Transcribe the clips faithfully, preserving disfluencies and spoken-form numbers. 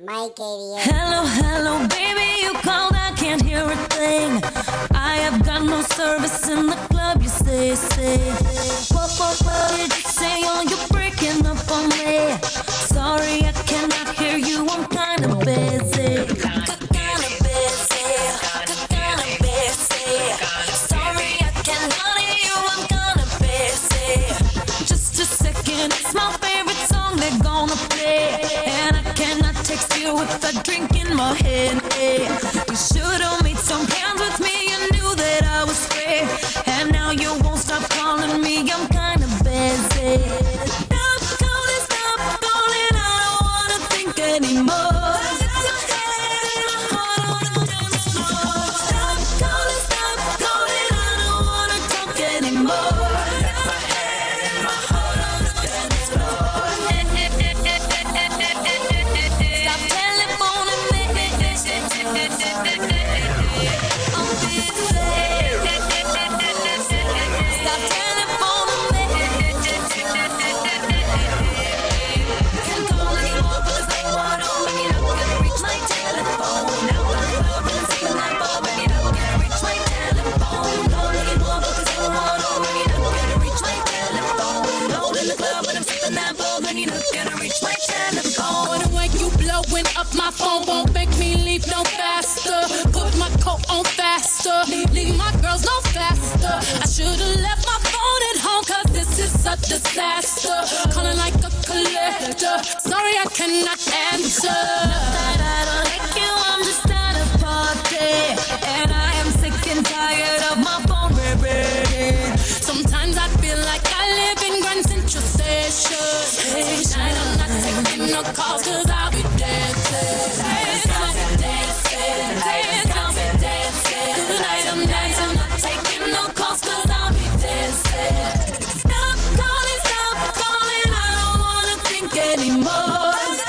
Mike eighty-eight. Hello, hello, baby, you called, I can't hear a thing. I have got no service in the club, you say, say. What, what, what did you say? Oh, you're breaking up on me. Sorry, I cannot hear you, I'm kinda busy. Kinda busy, kinda busy. Sorry, I cannot hear you, I'm kinda busy. Just a second, it's my favorite song they're gonna play. And I cannot text you with a drink in my hand. You should've made some plans with me, you knew that I was free. And now you won't stop calling me, I'm kinda busy. Stop calling, stop calling, I don't wanna think anymore. Stop calling, stop calling, I don't wanna talk anymore. Up my phone won't make me leave no faster. Put my coat on faster. Leave my girls no faster. I should've left my phone at home, cause this is a disaster. Calling like a collector. Sorry, I cannot answer. Not that I don't like you, I'm just at a party. And I am sick and tired of my phone ringing. Sometimes I feel like I live in Grand Central Station. Tonight I'm not taking no calls, cause I'll be dancing. Dance, I'll be dancing. Dance, I'll be dancing. Tonight I'm dancing, I'm not taking no calls, cause I'll be dancing. Stop calling, stop calling, I don't wanna think anymore.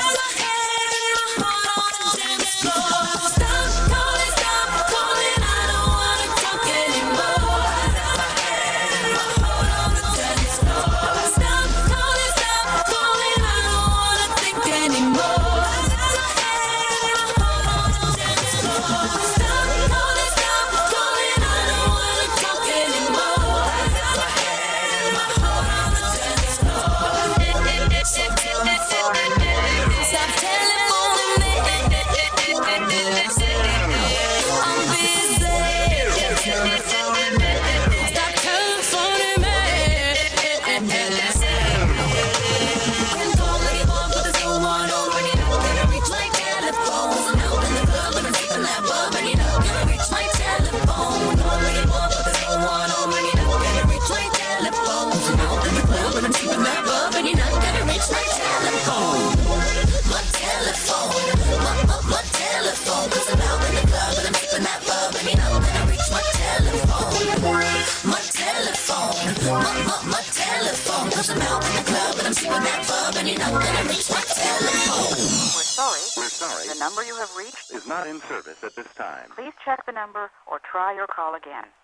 We're sorry. We're sorry. The number you have reached is not in service at this time. Please check the number or try your call again.